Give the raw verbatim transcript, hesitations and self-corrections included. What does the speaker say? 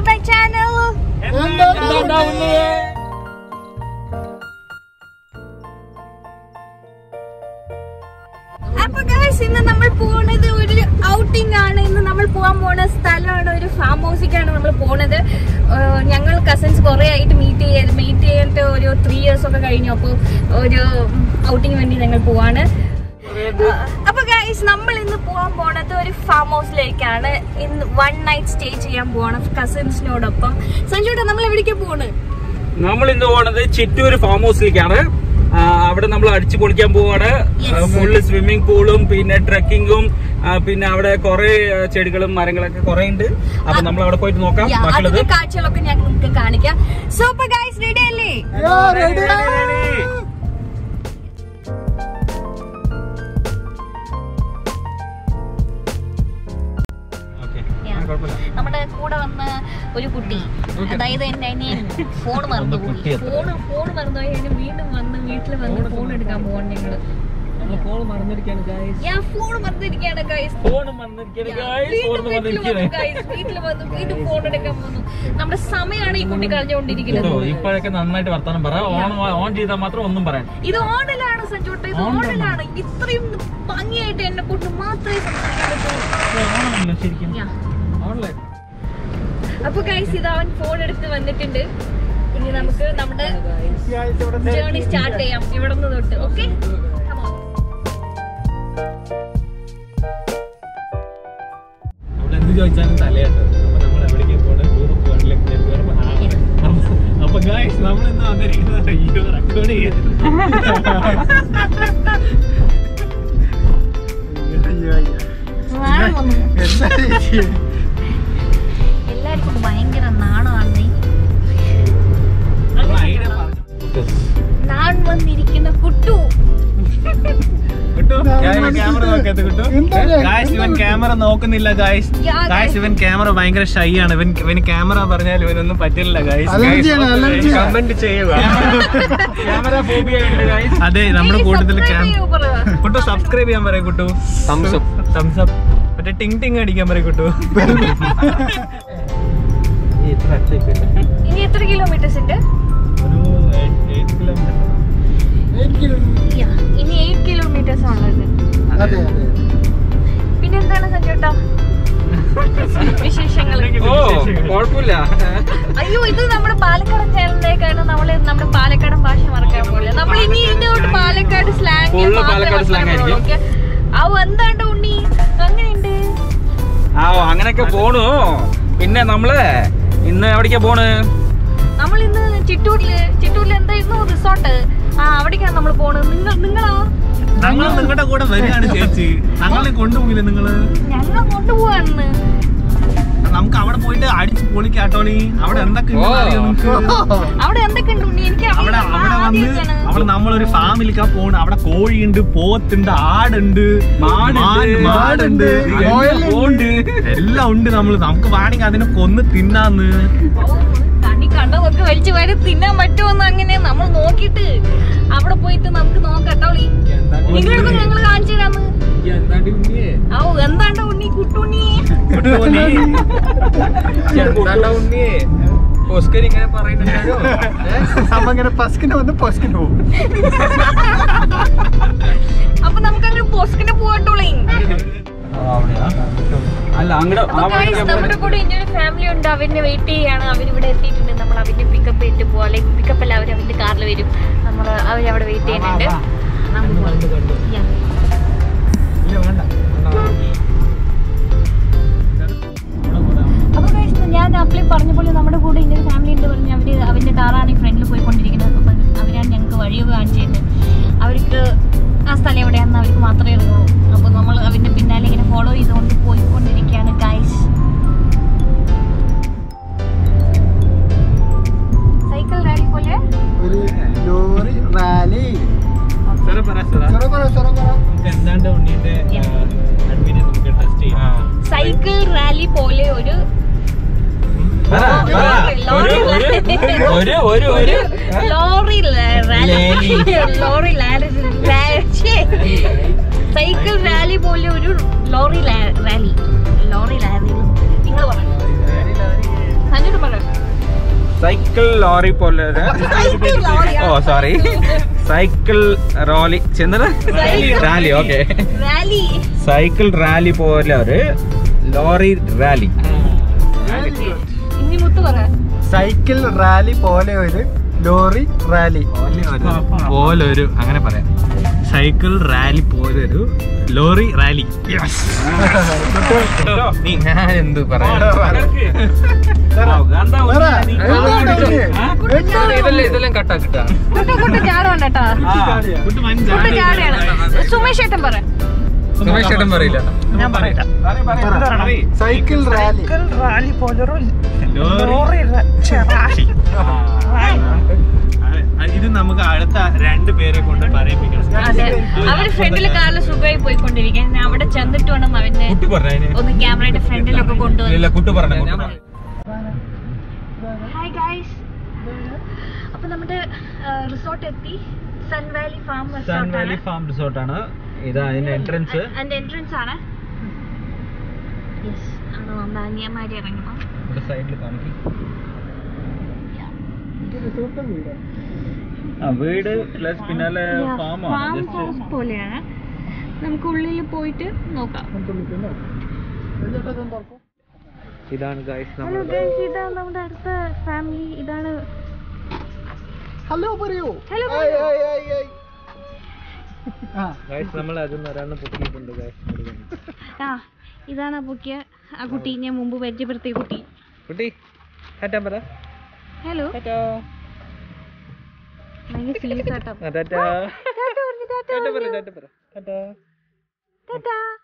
my channel. അപ്പോൾ guys ഇന്ന് നമ്മൾ പോകുന്നത് ഒരു ഔട്ടിംഗ് ആണ്. ഇന്ന് നമ്മൾ പോകാൻ പോകുന്ന സ്ഥലമാണ് ഒരു ഫാം ഹൗസിലേക്കാണ് നമ്മൾ പോകുന്നത്. ഞങ്ങൾ കസിൻസ് കുറെ ആയിട്ട് മീറ്റ് ചെയ്ത് മീറ്റ് ചെയ്തിട്ട് ഒരു ത്രീ ഇയേഴ്സ് ഒക്കെ കഴിഞ്ഞു. അപ്പോൾ ഒരു ഔട്ടിംഗ് വേണ്ടി ഞങ്ങൾ പോവാണ്. അപ്പൊ ഗൈസ് നമ്മൾ ഇന്ന് പോകാൻ പോണത് ഒരു ഫാം ഹൗസിലേക്കാണ്. ഇന്ന് വൺ നൈറ്റ് സ്റ്റേ ചെയ്യാൻ പോവാണ് കസിൻസിനോടൊപ്പം. സഞ്ജുട്ടാ നമ്മൾ എവിടേക്കാ പോണ്? നമ്മൾ ഇന്ന് പോണത് ചിറ്റൂർ ഫാം ഹൗസിലേക്കാണ്. അവിടെ നമ്മൾ അടിച്ചു പൊളിക്കാൻ പോവാണ്. ഫുള്ള് സ്വിമ്മിംഗ് പൂളും പിന്നെ ട്രക്കിങ്ങും പിന്നെ അവിടെ കുറെ ചെടികളും മരങ്ങളൊക്കെ കുറെ ഉണ്ട്. അപ്പൊ നമ്മൾ അവിടെ പോയിട്ട് നോക്കാം. അതിന്റെ കാഴ്ചകളൊക്കെ ഞാൻ നിങ്ങൾക്ക് കാണിക്കാം. സോ അപ്പൊ ഗൈസ് റെഡി അല്ലേ? നമ്മുടെ കൂടെ വന്ന ഒരു കുട്ടി, അതായത് എന്റെ അനിയൻ ഫോൺ മറന്നുപോയി. ഫോണ് ഫോൺ മറന്നുപോയി. അതിന് വീണ്ടും വന്ന് വീട്ടിൽ വന്ന് ഫോൺ എടുക്കാൻ പോവാണ് ഞങ്ങള്. ഫോൺ മറന്നിരിക്കാണ് ഗൈസ്. വീട്ടിൽ വന്ന് വീണ്ടും ഫോൺ എടുക്കാൻ പോകുന്നു. നമ്മുടെ സമയമാണ് ഈ കുട്ടി കളഞ്ഞുകൊണ്ടിരിക്കുന്നത്. ഇപ്പോഴൊക്കെ നന്നായിട്ട് വർത്താനം പറയാം. ഓൺ ചെയ്താൽ മാത്രം ഒന്നും പറയാൻ. ഇത് ഓണിലാണ് സഞ്ജോട്ട, ഇത് ഓണിലാണ്. ഇത്രയും ഭംഗിയായിട്ട് എന്നെ കൊണ്ട് മാത്രമേ സംസാരിക്കാൻ. അപ്പൊ ഗൈസ് ഇത് അവൻ ഫോൺ എടുത്ത് വന്നിട്ടുണ്ട്. ഇനി നമുക്ക് നമ്മുടെ ജേർണി സ്റ്റാർട്ട് ചെയ്യാം ഇവിടെ നിന്ന് തൊട്ട്. ഓക്കെ, എന്ത് ചോദിച്ചാലും തലയാട്ടോ. അപ്പൊ നമ്മൾ എവിടേക്ക് പോകണം? അപ്പൊ ഗൈസ് നമ്മൾ ഇന്ന് വന്നിരിക്കുന്നത് അയ്യോ റെക്കോർഡ് ചെയ്ത് എല്ലാവർക്കും ഭയങ്കര നാണമാണ്. നാൺ വന്നിരിക്കുന്ന കുട്ടു. ക്യാമറ നോക്കുന്നില്ല ഗായ്സ്. ഗായ്സ് ഇവൻ ക്യാമറ ഭയങ്കര ഷൈ ആണ്. ഇവൻ ഇവന് ക്യാമറ പറഞ്ഞാൽ ഇവനൊന്നും പറ്റില്ല ഗായ്സ്. കമന്റ് ചെയ്യുക. അതെ, നമ്മുടെ കൂട്ടത്തിൽ കുട്ടു സബ്സ്ക്രൈബ് ചെയ്യാൻ പറയും. കുട്ടു തംസ് അപ്പ് മറ്റേ ടിങ് ടിങ് അടിക്കാൻ പറയും. കുട്ടു ഇനി എത്ര കിലോമീറ്റേഴ്സ് ഉണ്ട്? ഇനി എയ്റ്റ് കിലോമീറ്റേഴ്സ് ആണുള്ളത്. പിന്നെന്താണ് സഞ്ജോട്ടാ വിശേഷങ്ങൾ? അയ്യോ, ഇത് നമ്മുടെ പാലക്കാടൻ ചാനലിലേക്കാണ്. നമ്മള് നമ്മുടെ പാലക്കാടൻ ഭാഷ മറക്കാൻ പോലെ. നമ്മൾ ഇനി ഇതിനോട്ട് പാലക്കാട് സ്ലാങ് ആ എന്താണ്ട് ഉണ്ണി അങ്ങനെയുണ്ട്. ആ അങ്ങനെയൊക്കെ പോണു. പിന്നെ നമ്മള് ഇന്ന് എവിടേക്കാ പോണ്? നമ്മൾ ഇന്ന് ചിറ്റൂരില് ചിറ്റൂരിൽ എന്തായിരുന്നു റിസോർട്ട്. ആ അവിടേക്കാണ് നമ്മൾ പോണത്. നിങ്ങൾ നിങ്ങളോ? ഞങ്ങൾ നിങ്ങളുടെ കൂടെ വരികയാണ് ചേച്ചി. ഞങ്ങളെ കൊണ്ടുപോയില്ലേ നിങ്ങള്? ഞങ്ങൾ കൊണ്ടുപോവാന്ന്. നമുക്ക് അവിടെ പോയിട്ട് അടിച്ചു പൊളിക്കാട്ടോളി. അവിടെ എന്തൊക്കെ അവിടെ എന്തൊക്കെ ഉണ്ട് എനിക്ക് അവിടെ അവിടെ വന്ന് അവിടെ നമ്മളൊരു ഫാമിലിക്കാ പോണ്. അവിടെ കോഴിയുണ്ട്, പോത്തുണ്ട്, ആടുണ്ട്, മാടുണ്ട്, എല്ലാം ഉണ്ട്. നമ്മള് നമുക്ക് വേണമെങ്കിൽ അതിനെ കൊന്ന് തിന്നാന്ന്. കണ്ണി കണ്ടതൊക്കെ വലിച്ചു വരെ തിന്നാൻ പറ്റുമെന്ന് അങ്ങനെ നമ്മൾ നോക്കിട്ട് അവിടെ പോയിട്ട് നമുക്ക് നോക്കട്ടോളി. നിങ്ങളൊക്കെ ഞങ്ങൾ കാണിച്ചു തരാന്ന്. ഓ എന്താണ്ട ഉണ്ണി കുട്ടുണ്ണി ഇങ്ങനെ പറയുന്നുണ്ടോ? അപ്പൊ നമുക്ക് അങ്ങനെ പൊസ്കിന് പോകട്ടോളി. നമ്മുടെ കൂടെ ഇന്നൊരു ഫാമിലി ഉണ്ട്. അവരിനെ വെയിറ്റ് ചെയ്യാണ്. അവരിവിടെ എത്തിയിട്ടുണ്ട്. നമ്മൾ അവരിനെ പിക്കപ്പ് ചെയ്തിട്ട് പോവാം. അല്ലെങ്കിൽ പിക്കപ്പ് അല്ല, അവർ അവന്റെ കാറിൽ വരും. നമ്മൾ അവരവിടെ വെയിറ്റ് ചെയ്യുന്നുണ്ട്. അപ്പൊ ഞാൻ അപ്ലൈ പറഞ്ഞ പോലെ നമ്മുടെ കൂടെ ഇന്നൊരു ഫാമിലി ഉണ്ട് പറഞ്ഞ് അവര് അവന്റെ കാറാണ് ഈ ഫ്രണ്ടിൽ പോയിക്കൊണ്ടിരിക്കുന്നത്. അപ്പൊ അവരാണ് ഞങ്ങൾക്ക് വഴിയൊക്കെ കാണിച്ചു തരുന്നത്. അവർക്ക് ആ സ്ഥലം എവിടെയാണെന്ന് അവർക്ക് മാത്രമേ അറിയുള്ളൂ. അപ്പൊ നമ്മൾ അവന്റെ പിന്നാലെ ഇങ്ങനെ ഫോളോ ചെയ്തുകൊണ്ട് പോയിക്കൊണ്ടിരിക്കുകയാണ് ഗൈസ്. സൈക്കിൾ റാലി പോലെ സൈക്കിൾ റാലി പോലെ ഒരു ലോറി ലോറി സൈക്കിൾ റാലി പോലെ ഒരു ലോറി റാലി ലോറി റാലി നിങ്ങൾ പറഞ്ഞു. സൈക്കിൾ ലോറി പോലെ ഓ സോറി സൈക്കിൾ റോലി ചെന്നത് rally okay rally cycle rally പോലെ ഒരു ലോറി റാലി. ഇനി മുത്ത് പറ. സൈക്കിൾ റാലി പോലെ ഒരു ലോറി റാലി പോലെ ഒരു അങ്ങനെ പറയാം. സൈക്കിൾ റാലി പോലെ ഒരു ലോറി റാലി. ഞാൻ എന്ത് പറയാ ഇതെല്ലാം കട്ടാ കിട്ടാ. കുട്ട കുട്ട ചാടുവാണ് കേട്ടോ. കുട്ട ചാടുകയാണ്. സുമേഷ് ഏട്ടൻ പറ. സുമേഷ് ഏട്ടൻ പറയില്ല. ഞാൻ പറയട്ടെ. സൈക്കിൾ റാലി റാലി പോലൊരു ലോറി റാലി. ഇത് നമുക്ക് അടുത്ത രണ്ട് പേരെ കൊണ്ട് പറയിപ്പിക്കണം. അതെ, അവര് ഫ്രണ്ടില് കാറിൽ സുഖമായി പോയിക്കൊണ്ടിരിക്കാൻ. അവിടെ ചെന്നിട്ട് വേണം അവനെ ഒന്ന് ക്യാമറയുടെ ഫ്രണ്ടിലൊക്കെ കൊണ്ടുവന്നു. ഹായ് ഗൈസ്, അപ്പൊ നമ്മുടെ റിസോർട്ട് എത്തി. Sun valley farm sun valley farm റിസോർട്ടാണ്. ഇതാ അതിന്റെ എൻട്രൻസ്. അതിന്റെ എൻട്രൻസ് ആണ്. യെസ്, അവിടെ നമ്മുടെ അനിയന്മാരെ ഇറങ്ങണം. ഇവിടെ സൈഡിൽ കാണിക്കും. വീട് പ്ലസ് പിന്നാലെ ഫാം ഹൗസ് പോലെയാണ്. നമുക്ക് ഉള്ളിൽ പോയിട്ട് നോക്കാം. ഇതാണ് ഗൈസ്. ഹലോ ഗൈസ്, ഇതാണ് നമ്മുടെ അടുത്ത ഫാമിലി. ഇതാണ്. ഹലോ പറയൂ. ഹലോ ഗൈസ്, നമ്മൾ അതിൽ ഒരാളിനെ പൊക്കിയിട്ടുണ്ട് ഗൈസ്. ആ, ഇതാണ് ആ പൊക്കിയ ആ കുട്ടി. ഞാൻ മുമ്പ് പരിചയപ്പെടുത്തിയ കുട്ടി. കുട്ടി ടാറ്റാ പറ. ഹലോ. ഭയങ്കര സീരിയസ് ആട്ടോ. ടാറ്റാ ടാറ്റാ പറ ടാറ്റാ പറ ടാറ്റാ ടാറ്റാ.